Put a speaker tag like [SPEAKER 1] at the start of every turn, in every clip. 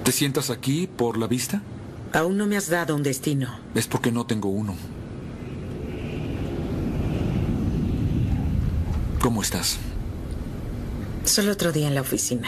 [SPEAKER 1] ¿Te sientas aquí por la vista?
[SPEAKER 2] Aún no me has dado un destino.
[SPEAKER 1] Es porque no tengo uno. ¿Cómo estás?
[SPEAKER 2] Solo otro día en la oficina.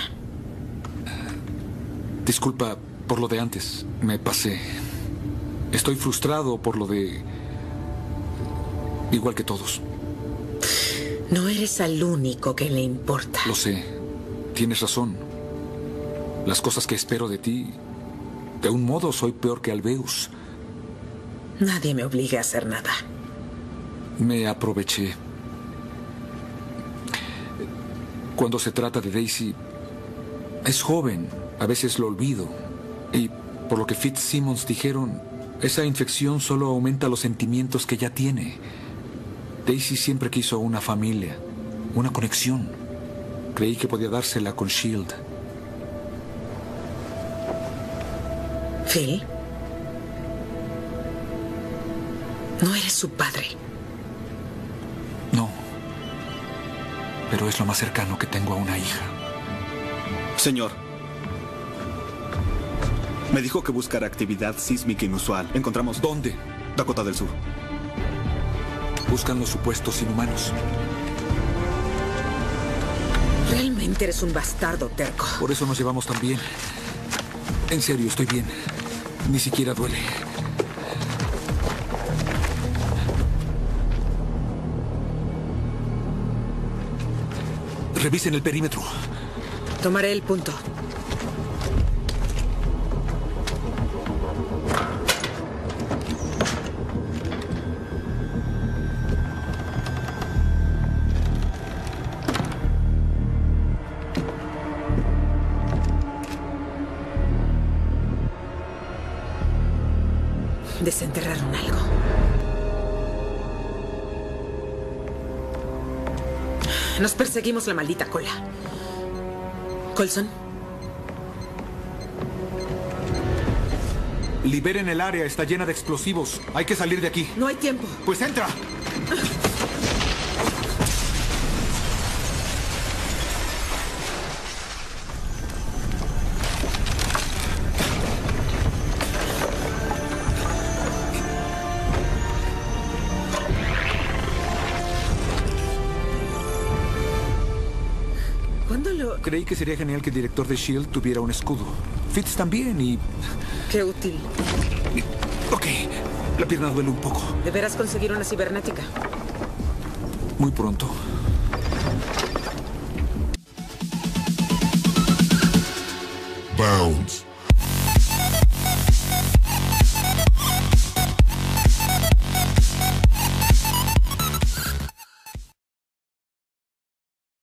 [SPEAKER 1] Disculpa por lo de antes. Me pasé. Estoy frustrado por lo de... Igual que todos.
[SPEAKER 2] No eres al único que le importa.
[SPEAKER 1] Lo sé. Tienes razón. Las cosas que espero de ti... De un modo soy peor que Albeus.
[SPEAKER 2] Nadie me obliga a hacer nada.
[SPEAKER 1] Me aproveché. Cuando se trata de Daisy... Es joven. A veces lo olvido. Y por lo que Fitzsimmons dijeron... Esa infección solo aumenta los sentimientos que ya tiene. Daisy siempre quiso una familia, una conexión. Creí que podía dársela con S.H.I.E.L.D.
[SPEAKER 2] Phil, no eres su padre.
[SPEAKER 1] No, pero es lo más cercano que tengo a una hija.
[SPEAKER 3] Señor, me dijo que buscara actividad sísmica inusual. Encontramos...
[SPEAKER 1] ¿Dónde?
[SPEAKER 3] Dakota del Sur.
[SPEAKER 1] Buscan los supuestos inhumanos.
[SPEAKER 2] Realmente eres un bastardo terco.
[SPEAKER 1] Por eso nos llevamos tan bien. En serio, estoy bien. Ni siquiera duele. Revisen el perímetro.
[SPEAKER 2] Tomaré el punto. Desenterraron algo. Nos perseguimos la maldita cola. Coulson.
[SPEAKER 1] Liberen el área, está llena de explosivos. Hay que salir de aquí.
[SPEAKER 2] No hay tiempo.
[SPEAKER 1] Pues entra. Creí que sería genial que el director de S.H.I.E.L.D. tuviera un escudo. Fitz también y...
[SPEAKER 2] Qué útil.
[SPEAKER 1] Ok, la pierna duele un poco.
[SPEAKER 2] ¿Deberás conseguir una cibernética?
[SPEAKER 1] Muy pronto.
[SPEAKER 4] Bounds.